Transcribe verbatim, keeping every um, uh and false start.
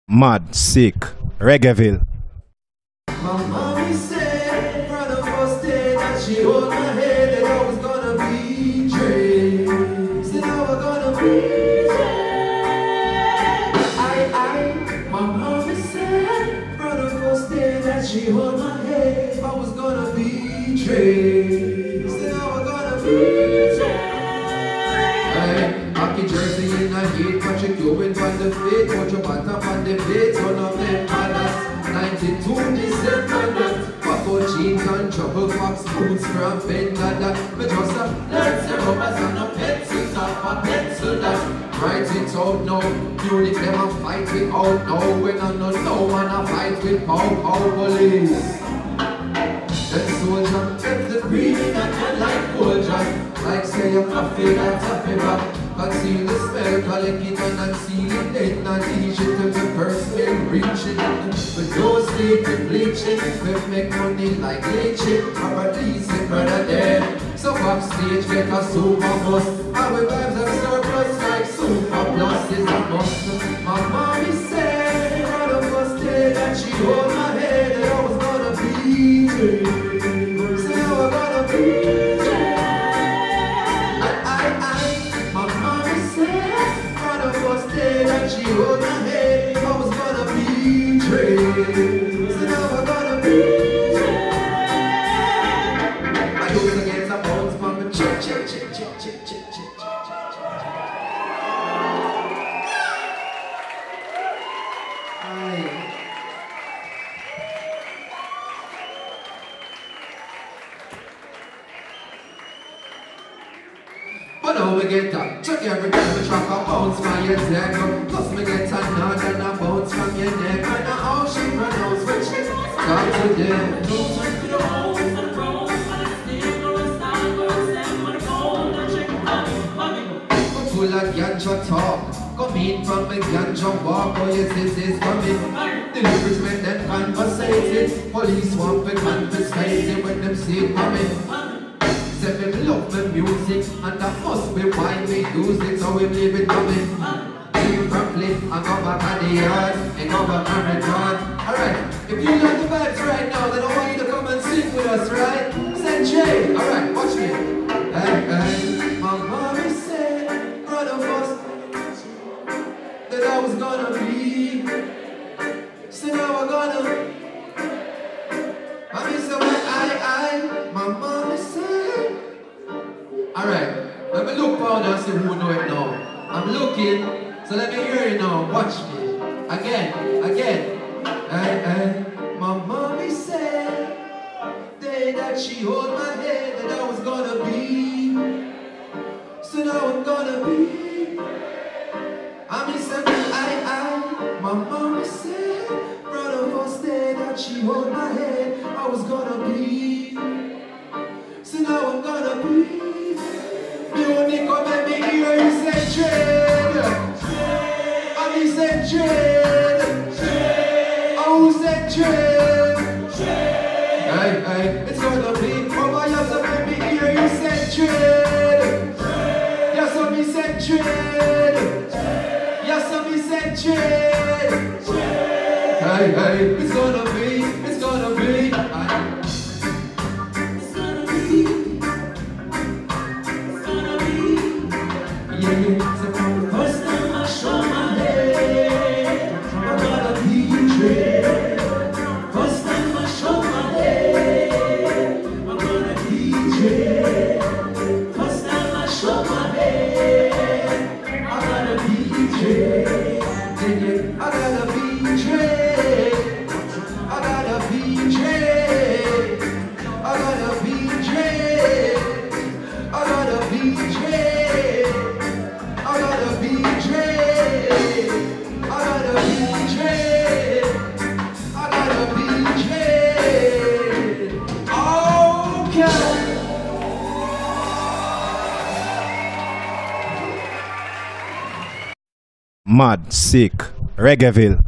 Mad, sick, Reggaeville. My mommy said, right the first day that she hold my head, that I was gonna be Dre. Said I was gonna be Dre. I, I, my mommy said, right the first day that she hold my head, I was gonna be Dre. Said I was gonna be Dre. Hey, hockey jersey in a heat, Patrick Ewing on the feet, put your bottom on the plate, one of them fathers. ninety-two descendants, Paco jeans and trouble fox boots from Bengala. Me just a let's say rubbers and a pencils off a pencil that write it out now. Munich never fight it out now. When I know no man a fight with pow pow police. Then soldier get the breathing and can like soldiers. Like say a coffee that's a fever. Conceal the smell, collect it and unseal it. Then not teach it till the person reach it. But don't sleep and bleach it. We make money like leeching. Properties and brother there. So backstage get a super bus. Our vibes are surplus like super plus is a must. My mommy said on the first day that she hold my head that I was gonna be Dre. Say I was gonna be that she hold my head, I was gonna be Dre. So now I'm gonna be Dre. I do it against a bounce, mama. Check, check, check, check, check, check, check, check, check. But now we get that. Check every time we drop a bounce from your neck. Plus me get a nod and a bounce from your neck. And a how she pronounce when she talk to them. Don't turn to the holes for the road, for the stick or the style or the stem or the cold. Don't check it, full of ganja talk. Come in from the ganja walk. Oh yes, this is coming. The lyrics make them conversated. Police want to confiscate it when them see it coming. Say me love my music, and that must be why we use it, so we leave it coming. Keep properly, I go back at the yard, and go back and return. Alright, if you love the vibes right now, then I want you to come and sing with us, right? Say Jay, alright, watch me. Hey, hey, my mommy said, brother first, that I was gonna be. So now I'm gonna. Mommy said, I, I, my mommy said. Alright, let me look down and see who know it now. I'm looking, so let me hear you now. Watch me. Again, again. Hey, hey. My mommy said day that she hold my head that I was gonna be. So now I'm gonna be. I mean, said I, I. My mommy said from the first day that she hold my head I was gonna be. So now I'm gonna be. Only come and me hear you say Dread. And he said Dread. Oh, who said Dread? Hey, hey, it's gonna be. Oh, my yes, so let me hear you say Dread. Yes, so me said Dread. Yes, so me said Dread. Hey, hey, it's gonna be. It's gonna be. I first time I show my head, I gotta be Dre. First time I show my head, I'm gonna be Dre. First time I show my head, I gotta be Dre. I gotta be Dre. I gotta be Dre. I gotta be Dre. I gotta be Dre. I gotta be Dre. I gotta be Dre. I gotta be Dre. Okay. Mad, sick, Reggaeville.